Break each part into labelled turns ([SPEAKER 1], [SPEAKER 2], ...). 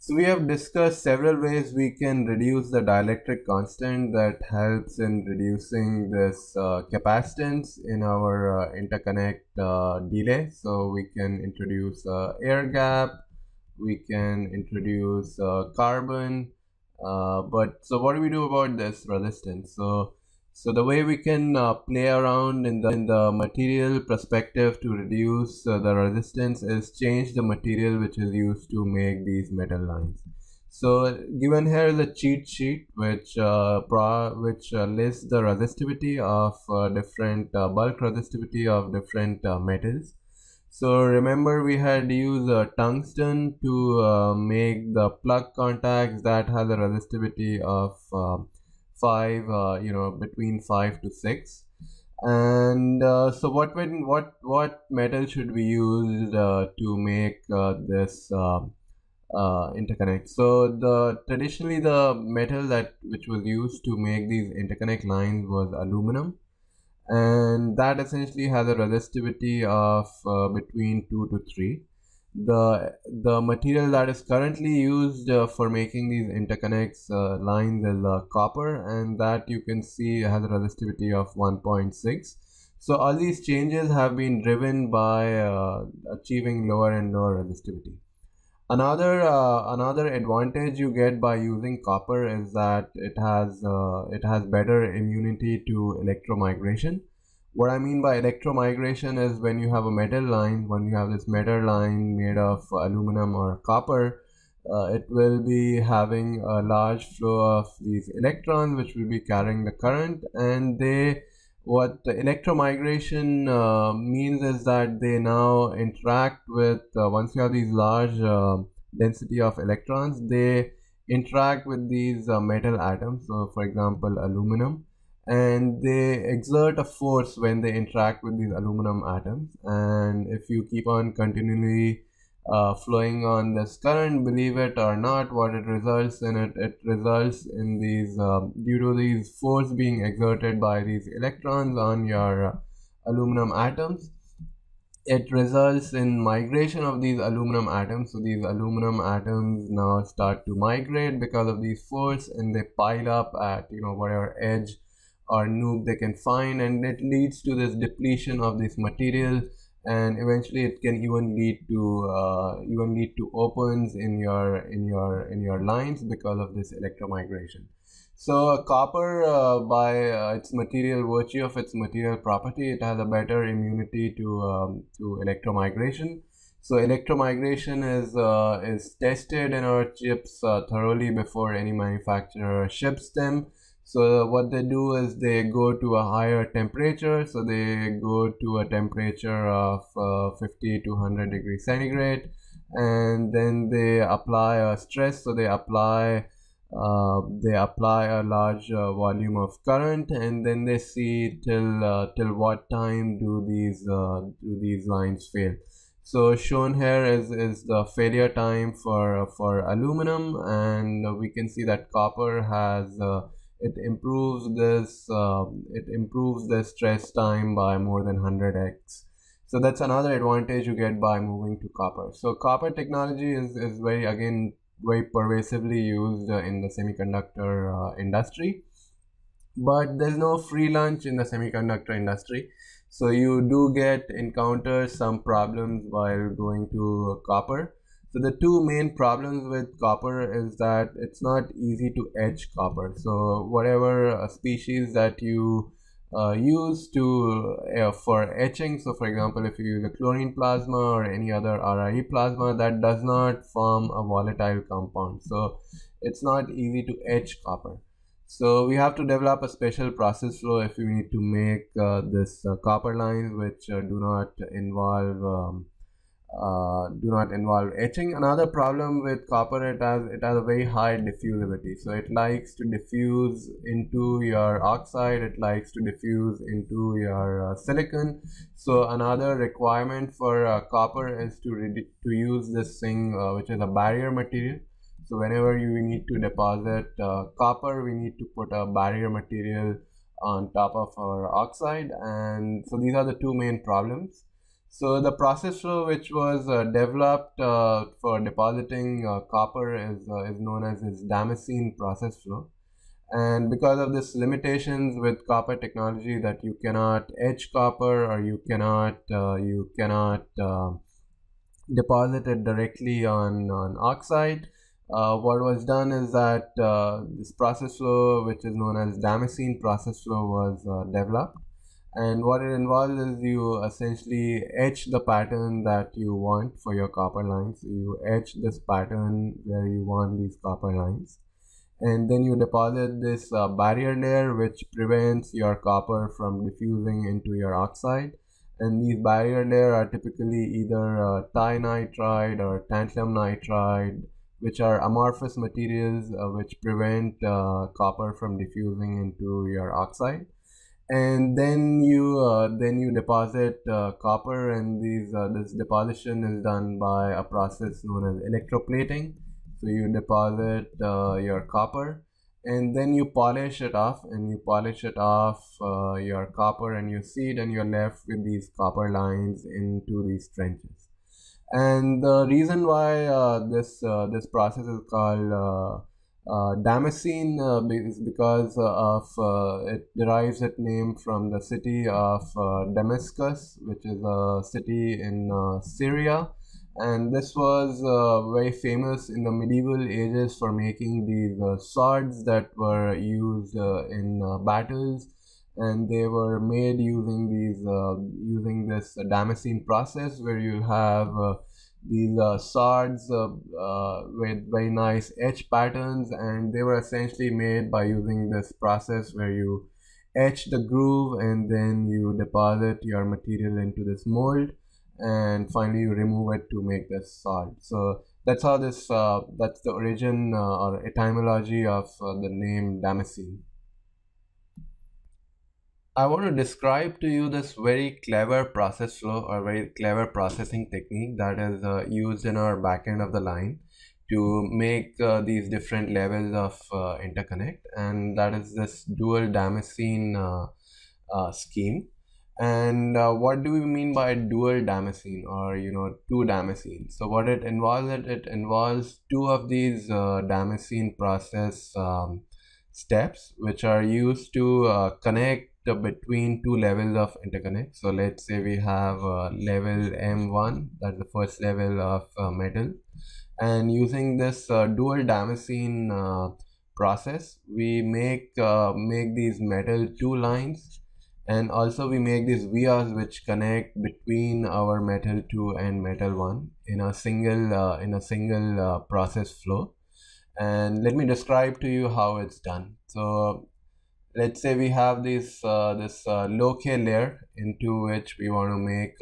[SPEAKER 1] So we have discussed several ways we can reduce the dielectric constant that helps in reducing this capacitance in our interconnect delay. So we can introduce air gap, we can introduce carbon, but so what do we do about this resistance? So the way we can play around in the material perspective to reduce the resistance is change the material which is used to make these metal lines. So given here is a cheat sheet which lists the resistivity of different bulk resistivity of different metals. So remember we had used tungsten to make the plug contacts that has a resistivity of 5, between 5 to 6. And so what metal should we use to make this interconnect? So traditionally the metal which was used to make these interconnect lines was aluminum, and that essentially has a resistivity of between 2 to 3. The material that is currently used for making these interconnects lines is copper, and that you can see has a resistivity of 1.6. So all these changes have been driven by achieving lower and lower resistivity. Another advantage you get by using copper is that it has better immunity to electromigration. What I mean by electromigration is when you have a metal line, when you have this metal line made of aluminum or copper, it will be having a large flow of these electrons which will be carrying the current, and what the electromigration means is that they now interact with, once you have these large density of electrons, they interact with these metal atoms, so for example aluminum, and they exert a force when they interact with these aluminum atoms. And if you keep on continually flowing on this current, believe it or not, what it results in, it results in these due to these force being exerted by these electrons on your aluminum atoms, it results in migration of these aluminum atoms. So these aluminum atoms now start to migrate because of these force, and they pile up at whatever edge or noob they can find, and it leads to this depletion of this material, and eventually it can even lead to opens in your lines because of this electromigration. So copper, by its material virtue of its material property, it has a better immunity to electromigration. So electromigration is tested in our chips thoroughly before any manufacturer ships them. So what they do is they go to a higher temperature. So they go to a temperature of 50 to 100 degrees centigrade, and then they apply a stress. So they apply a large volume of current, and then they see till what time do these lines fail. So shown here is the failure time for aluminum, and we can see that copper has it improves the stress time by more than 100x. So that's another advantage you get by moving to copper. So copper technology is very pervasively used in the semiconductor industry, but there's no free lunch in the semiconductor industry. So you do encounter some problems while going to copper. So the two main problems with copper is that it's not easy to etch copper. So whatever species that you use for etching, so for example if you use a chlorine plasma or any other RIE plasma, that does not form a volatile compound, so it's not easy to etch copper. So we have to develop a special process flow if we need to make this copper lines which do not involve etching. Another problem with copper, it has a very high diffusivity. So it likes to diffuse into your oxide, it likes to diffuse into your silicon. So another requirement for copper is to use this thing which is a barrier material. So whenever you need to deposit copper, we need to put a barrier material on top of our oxide, and so these are the two main problems. So the process flow which was developed for depositing copper is known as this Damascene process flow. And because of this limitations with copper technology, that you cannot etch copper, or you cannot deposit it directly on oxide. What was done is that this process flow, which is known as Damascene process flow, was developed. And what it involves is you essentially etch the pattern that you want for your copper lines. So you etch this pattern where you want these copper lines, and then you deposit this barrier layer which prevents your copper from diffusing into your oxide. And these barrier layer are typically either tinitride or tantalum nitride, which are amorphous materials which prevent copper from diffusing into your oxide. And then you deposit copper, and this deposition is done by a process known as electroplating. So you deposit your copper, and then you polish it off, your copper, and you see it, and you're left with these copper lines into these trenches. And the reason why this process is called Damascene is because it derives its name from the city of Damascus, which is a city in Syria. And this was very famous in the medieval ages for making these swords that were used in battles, and they were made using this Damascene process, where you have these swords with very nice etch patterns, and they were essentially made by using this process where you etch the groove and then you deposit your material into this mold, and finally you remove it to make this sword. So that's how that's the origin or etymology of the name Damascene. I want to describe to you this very clever process flow or very clever processing technique that is used in our backend of the line to make these different levels of interconnect, and that is this dual Damascene scheme. And what do we mean by dual Damascene, or two Damascenes? So what it involves two of these Damascene process steps, which are used to connect between two levels of interconnect. So let's say we have level M1, that's the first level of metal, and using this dual Damascene process, we make these metal two lines, and also we make these vias which connect between our metal 2 and metal 1 in a single process flow. And let me describe to you how it's done. So let's say we have this low K layer into which we want to make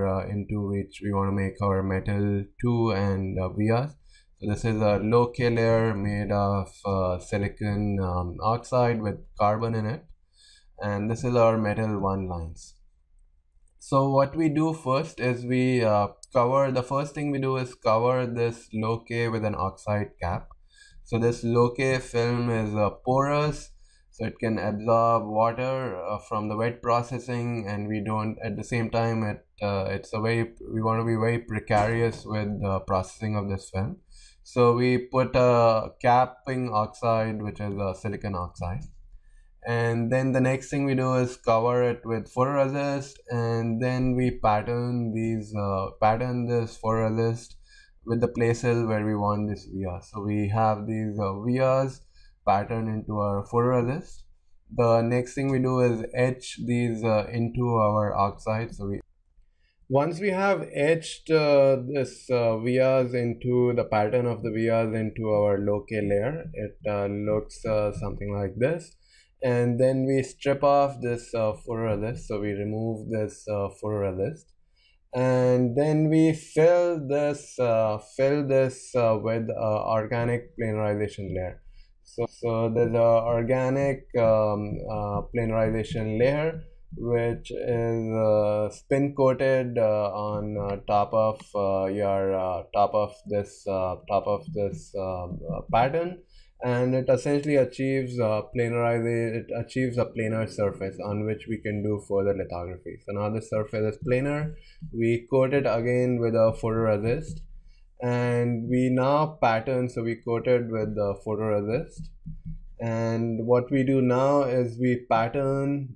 [SPEAKER 1] our metal 2 and vias. So this is a low K layer made of silicon oxide with carbon in it, and this is our metal 1 lines. So what we do first is the first thing we do is cover this low K with an oxide cap. So this low K film is porous, so it can absorb water from the wet processing, and we don't at the same time we want to be very precarious with the processing of this film. So we put a capping oxide, which is a silicon oxide, and then the next thing we do is cover it with photoresist, and then we pattern this photoresist with the places where we want this via. So we have these vias patterned into our photoresist. The next thing we do is etch these into our oxide. So once we have etched this vias into the pattern of the vias into our low K layer, it looks something like this. And then we strip off this photoresist. So we remove this photoresist, and then we fill this with organic planarization layer. So there's a organic planarization layer which is spin coated on top of this pattern, and it essentially achieves it achieves a planar surface on which we can do further lithography. So now the surface is planar. We coat it again with a photoresist, and we now pattern. So we coat it with the photoresist, and what we do now is we pattern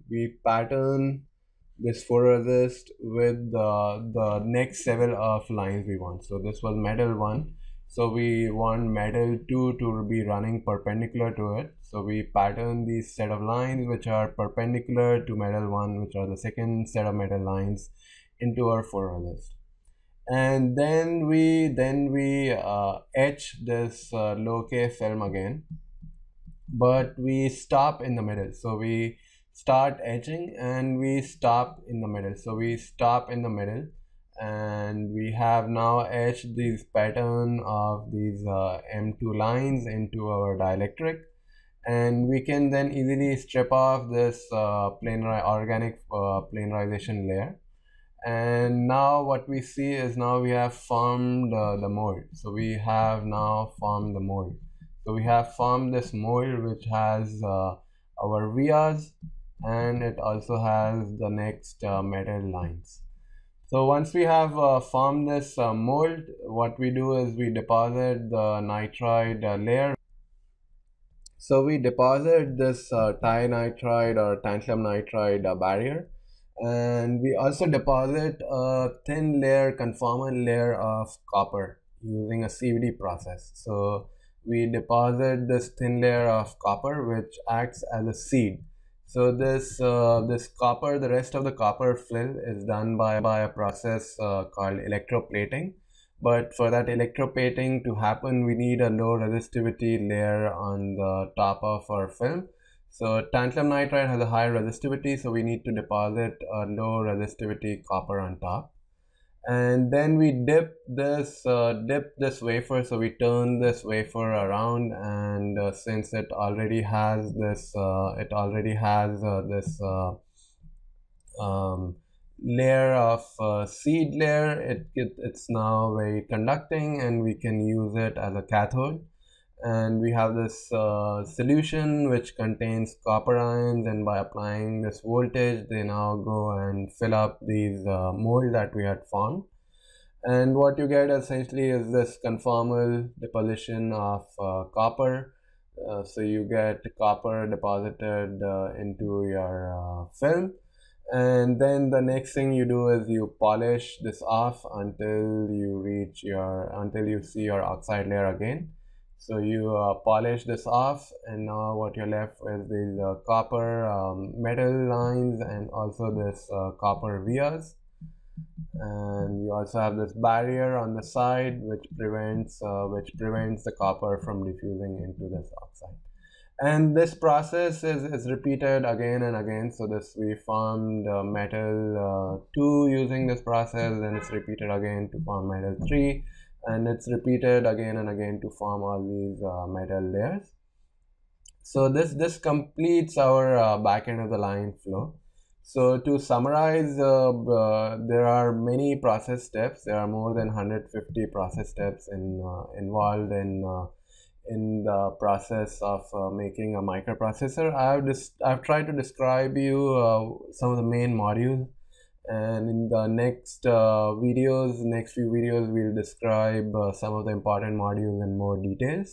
[SPEAKER 1] this photoresist with the next level of lines we want. So this was metal 1, so we want metal 2 to be running perpendicular to it. So we pattern these set of lines which are perpendicular to metal 1, which are the second set of metal lines, into our photoresist. And then we etch this low-K film again, but we stop in the middle. So we start etching and we stop in the middle. So we stop in the middle, and we have now etched this pattern of these M2 lines into our dielectric, and we can then easily strip off this organic planarization layer. And now what we see is now we have formed the mold. So we have now formed the mold. So we have formed this mold which has our vias, and it also has the next metal lines. So once we have formed this mold, what we do is we deposit the nitride layer. So we deposit this tinitride or tantalum nitride barrier, and we also deposit a thin layer, conformal layer of copper using a CVD process. So we deposit this thin layer of copper which acts as a seed. So this copper, the rest of the copper fill is done by a process called electroplating. But for that electroplating to happen, we need a low resistivity layer on the top of our film. So tantalum nitride has a high resistivity, so we need to deposit a low resistivity copper on top. And then we dip this wafer. So we turn this wafer around, and since it already has this layer of seed layer, it's now very conducting, and we can use it as a cathode. And we have this solution which contains copper ions, and by applying this voltage they now go and fill up these mold that we had formed. And what you get essentially is this conformal deposition of copper. So you get copper deposited into your film, and then the next thing you do is you polish this off until you see your oxide layer again. So you polish this off, and now what you're left with is copper metal lines, and also this copper vias. And you also have this barrier on the side which prevents the copper from diffusing into this oxide. And this process is repeated again and again. So we formed metal 2 using this process, then it's repeated again to form metal 3, and it's repeated again and again to form all these metal layers. So this completes our back end of the line flow. So to summarize, there are many process steps. There are more than 150 process steps involved in the process of making a microprocessor. I've tried to describe you some of the main modules, and in the next few videos, we'll describe some of the important modules in more details.